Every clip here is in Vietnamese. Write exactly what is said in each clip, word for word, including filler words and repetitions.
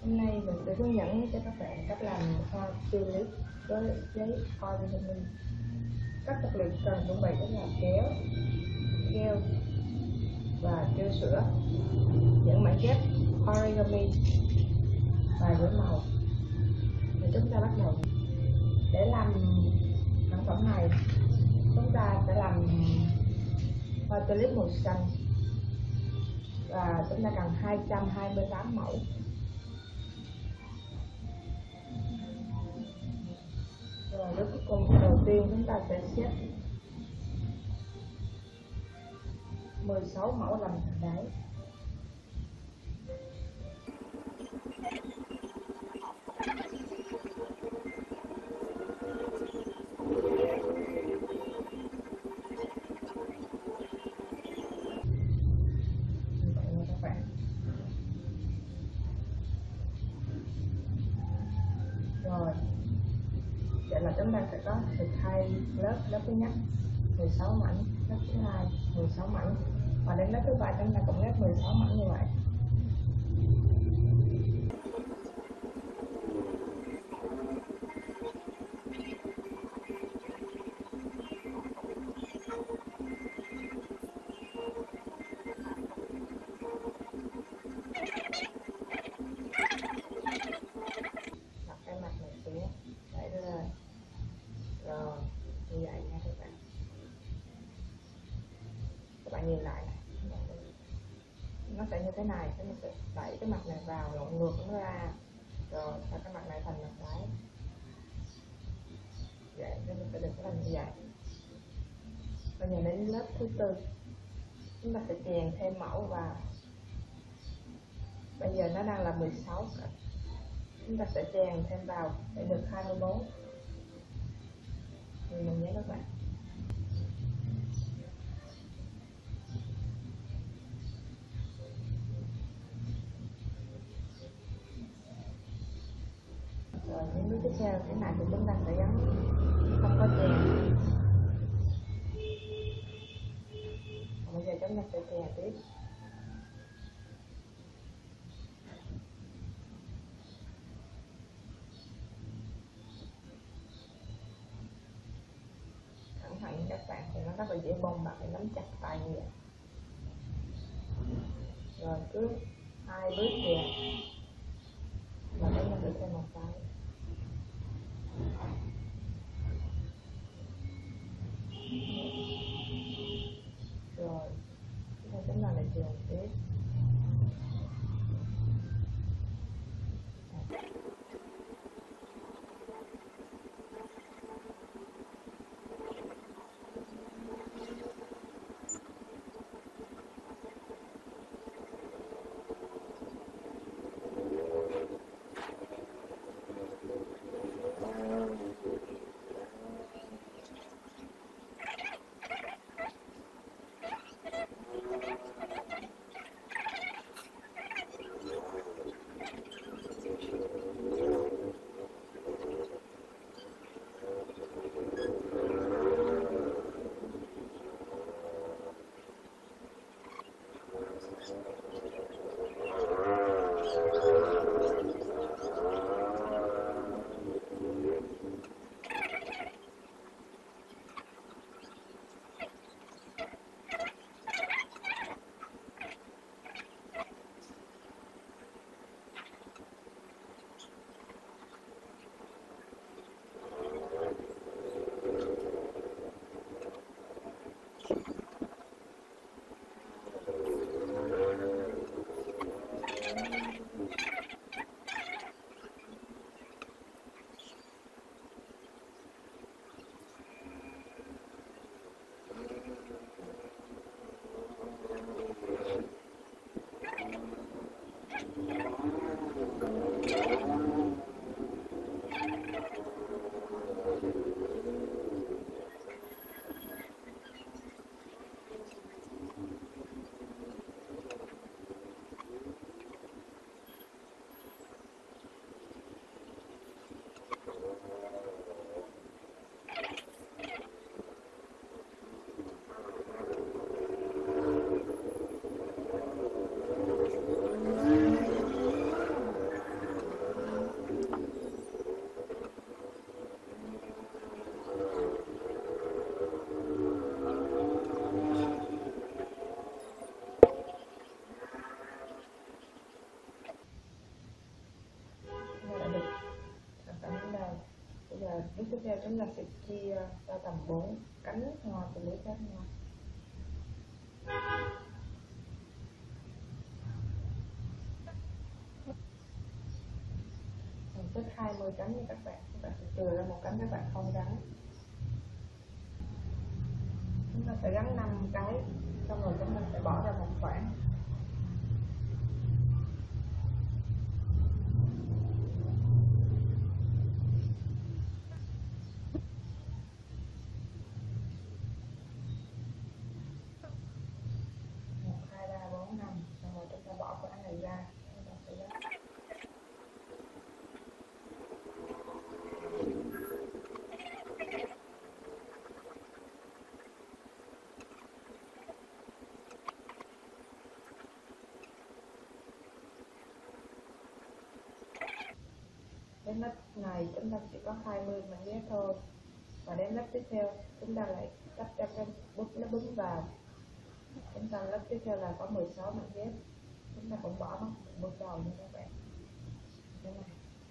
Hôm nay mình sẽ hướng dẫn cho các bạn cách làm hoa tulip với giấy origami. Các vật liệu cần chuẩn bị đó là kéo, keo và keo sữa, những mảnh ghép origami và giấy màu. Thì chúng ta bắt đầu. Để làm sản phẩm này, chúng ta sẽ làm hoa tulip màu xanh và chúng ta cần hai trăm hai mươi tám mẫu. Rồi lúc cùng đầu tiên chúng ta sẽ xếp mười sáu mẫu làm thành đáy. Các bạn. Rồi vậy là chúng ta sẽ có được hai lớp. Lớp thứ nhất mười sáu mảnh, lớp thứ hai mười sáu mảnh, và đến lớp thứ ba chúng ta cũng ghép mười sáu mảnh như vậy. Đặt cái mặt này xuống, đẩy nó lên. Rồi như vậy nha các bạn. Các bạn nhìn lại này, nó sẽ như thế này. Chúng ta sẽ đẩy cái mặt này vào, lộn ngược nó ra, rồi và cái mặt này thành mặt đáy. Vậy nó sẽ được thành như vậy. Bây giờ đến lớp thứ tư, chúng ta sẽ chèn thêm mẫu vào. Bây giờ nó đang là mười sáu, chúng ta sẽ chèn thêm vào để được hai mươi bốn. Thì mình nhé các bạn. Rồi những bước tiếp theo cái này thì chúng ta sẽ gắn không có chèn. Bây giờ chúng ta sẽ chèn tiếp. Cẩn thận các bạn, thì nó rất là dễ bong, bạn phải nắm chặt tay như vậy. Rồi cứ hai bước chèn và chúng ta sẽ thêm một cái. Rồi chúng ta lại chèn tiếp. giờ bước tiếp theo chúng ta sẽ chia ra tầm bốn cánh hoa của lưới khác nhau. Mình tích hai mươi cánh như các bạn, các bạn sẽ trừ ra một cánh các bạn không gắn. Chúng ta sẽ gắn năm cái, xong rồi chúng ta sẽ bỏ ra một khoảng. một, hai, ba, bốn, năm, xong rồi chúng ta bỏ khoảng này ra. Chúng ta sẽ gắn. Đến lớp này chúng ta chỉ có hai mươi mảnh ghép thôi, và đến lớp tiếp theo chúng ta lại cắt cho cái bút nó bứng vào. Chúng ta lớp tiếp theo là có mười sáu mảnh ghép, chúng ta cũng bỏ nó bước đầu như các bạn thế này.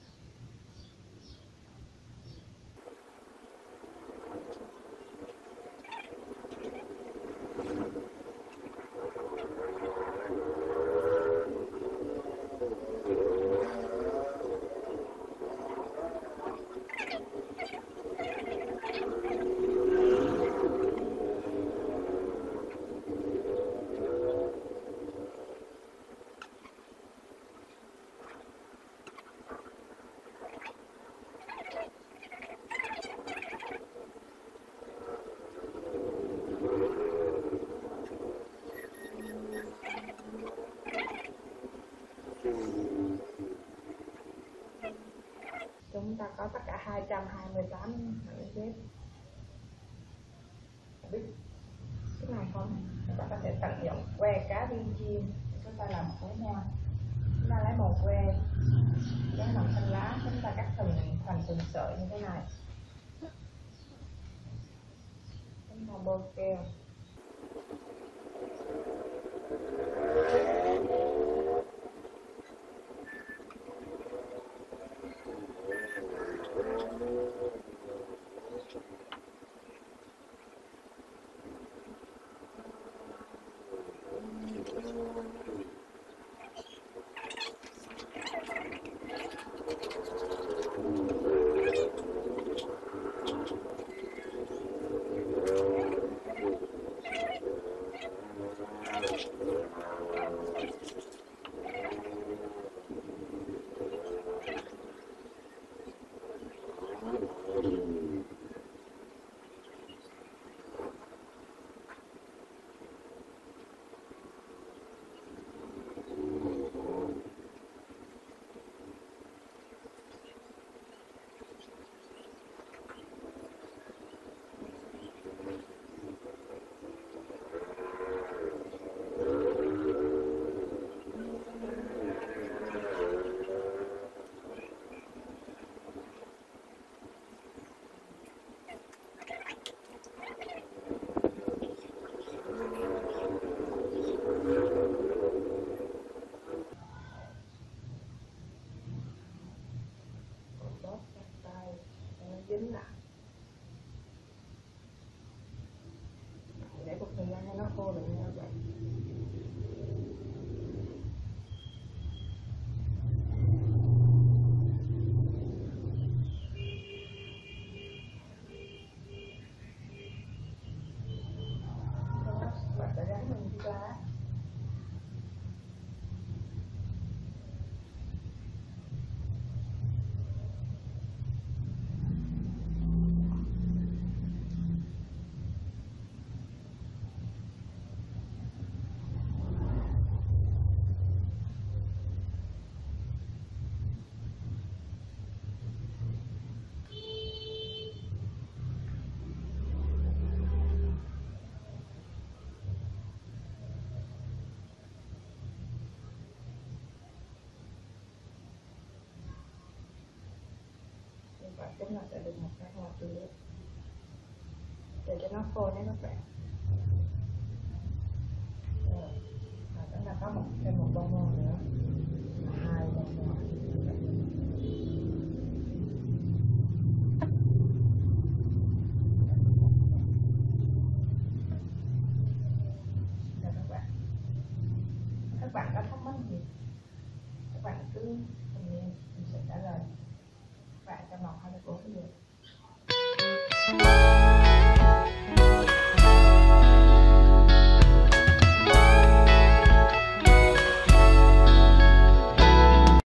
Chúng ta có tất cả hai trăm hai mươi tám mảnh ghép. Biết cái này không? Chúng ta có thể tận dụng que cá viên chiên để chúng ta làm khối hoa. Chúng ta lấy một que với màu xanh lá, chúng ta cắt thành thành từng sợi như thế này. Chúng ta bôi keo. Dính lại để một thời gian cho nó khô được như vậy. Bạn sẽ gắn lên chiếc lá. Và chúng ta sẽ được một cái hoa tươi để cho nó khô nhé các bạn. Rồi, và chúng ta có một thêm một bông hoa nữa.